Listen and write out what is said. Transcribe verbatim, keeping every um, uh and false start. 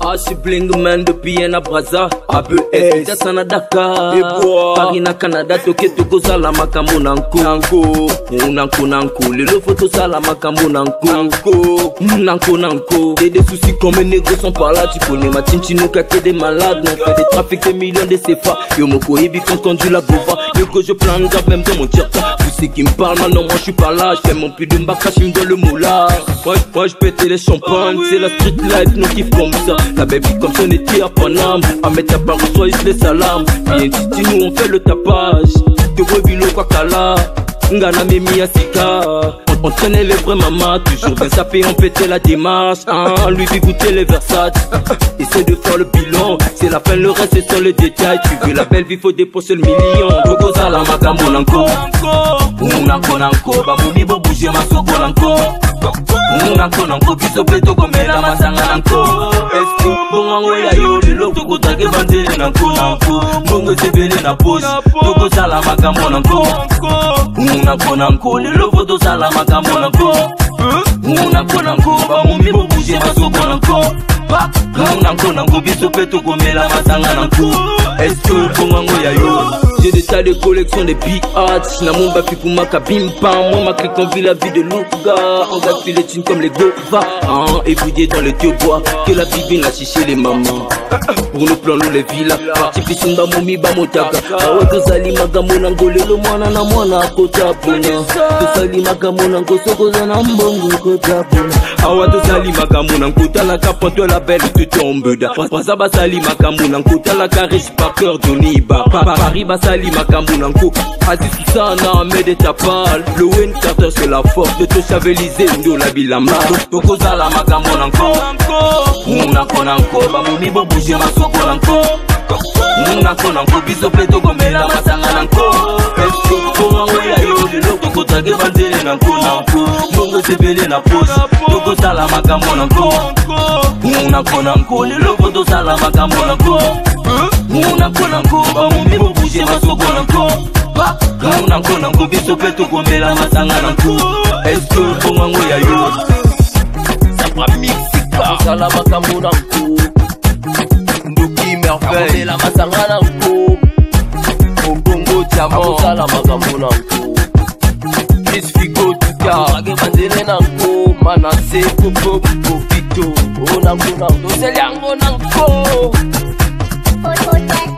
Ah, je suis bling man depuis un abraza. Abu S, Sana Dakar. Paris na Canada, toke toko sala makambo nanko. Nanko, nanko nanko. Lelo photo sala makambo nanko. Nanko, nanko nanko. J'ai des soucis comme mes négros sont pas là. Tu connais ma tinchino kake des malades. On fait des trafics de millions de C F A. Yo moko ebi quand conduit la bova. Yo que je plane grave même dans mon tirta. Tous ceux qui me parlent maintenant, moi je suis pas là. Je fais mon puits de mbaka, je me donne le moulard. Moi, moi je pète les champagnes. C'est la street life, nous kiffe comme ça. La baby comme si on était à Paname. À mettre ta barre, soit il se laisse salam. Viens titi, nous on fait le tapage. Te vois quoi kala. Ngana mimi asika. On traînait les vrais mamas. Toujours bien sapé, on pétait la démarche. Hein, lui dit goûter les Versace. Essaie de faire le bilan. C'est la fin, le reste c'est sur le détail. Tu veux la belle vie, faut dépenser le million. Togo sala makambo nanko. Nanko nanko. Baboumi bo bouger ma soko nanko. Nanko nanko. Biso peto komela masanga nanko. Est-ce que bongo ya yo lilo toko take bandele nanko nanko. Bongo sebele na poche. Togo sala makambo nanko. Nanko nanko. Lilo photo sala makambo nanko. Nanko nanko. Baboumi bo bouger ma soko nanko. Nanko nanko. Biso peto komela masanga nanko. Est-ce que bongo ya yo? J'ai des tas de collections de B-Arts. Na mon bafi kumaka bimpa. Moi ma clique on vit la vie de Louga. On gaspille les thunes comme les Gova. Hein, évoluer dans le bois. Que la bibine la chicher les mamans. Pour nous plans nous les villas. Parti pisumba momi ba motaka. Awa tozali magamo nango lelo mwana na mwana kota pona. Tozali magamo nango soko zana mbongo kota pona. Awa tozali magamo nango tala kapanto la belle tu tombe da. Pasa basali magamo nango tala riche par cœur d'Oniba. Paris basali makambo nanko. Aziz Sana mais de tapal. Le Wayne Carter c'est la force de te chaveliser ndo la bilama. Toko zala makambo nanko. Nanko nanko. Bamoumi bo bouger ma soko nanko. Nanko nanko. Biso pleto komela masanga nanko. Est-ce que bongo ya yo lelo toko tage bandele nanko nanko. Bongo sebele na poche. Toko zala makambo nanko. Nanko nanko. Lelo photo zala makambo nanko. Nanko nanko. Bamoumi bo bouger ma soko nanko. Nanko nanko. Biso pleto komela masanga nanko. Est-ce que bongo ya yo? Ça prend Mexica. Sala makambo nanko. Ndoki merveille. La masanga nanko. Ogongo diamant. Sala makambo nanko. Miss Figo tuka. Age bandele nanko. Manase popo popito. Oh nanko nanko. Seliango nanko. Oh, oh,